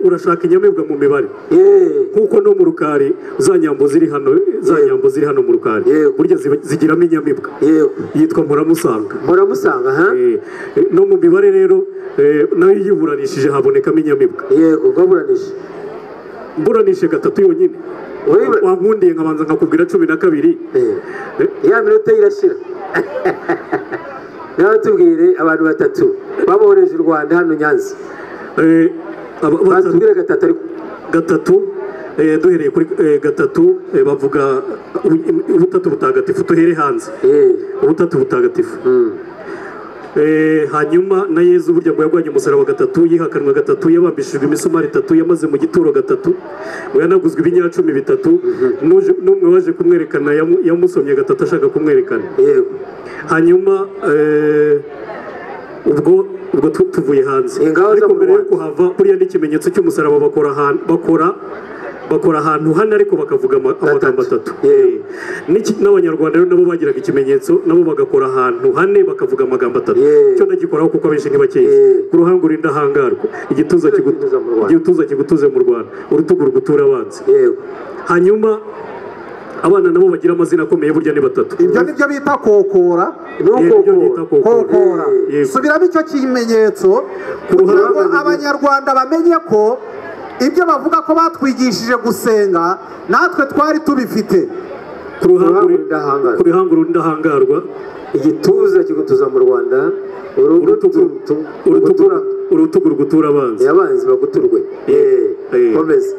urashaka inyamibwa mu mibare nkuko no mu rukari za nyambo ziri hano mu rukari burya zigiramo inyamibwa yitwa Muramusanga no mu mibare rero nayo yiburanishije habonekamo inyamibwa mburanishe gatatu yonyine wankundiye nkabanza nkakubwira 12 ya minota irashira nawe tubwire abantu batatu babohereje u Rwanda hano Nyanza batubwire gatatu duhereye kuri gatatu bavuga ubutatu butagatifu tuhere hanze ubutatu butagatifu hanyuma na Yezu burya ngo yagwanye umusaraba gatatu yihakanwa gatatu yabambishijwe imisumari 3 yamaze mu gituro gatatu yanaguzwe ibinyacumi 3 n'umwe waje kumwerekana yamusomye gatatu ashaka kumwerekana hanyuma ubwo tuvuye hanze ariko mbere yo kuhava buriya n'ikimenyetso cy'umusaraba bakora ahantu hane ariko bakavuga amagambo 3 n'abanyarwanda rero nabo bagiraga ikimenyetso nabo bagakora ahantu hane bakavuga amagambo 3 cyo ndagikoraho kuko abenshi ntibakeye ku ruhango urindahangarwa igituza kigutuze mu Rwanda urutugu rugutura abanzi hanyuma abana nabo bagira amazina akomeye burya ni 3 ibyo nibyo bita kokora subiramo icyo kimenyetso kugira ngo abanyarwanda bamenye ko ibyo bavuga ko batwigishije gusenga natwe twari tubifite ku ruhango urindahangarwa igituza kigutuza mu Rwanda urutugu rugutura abanzi baguturwe komeza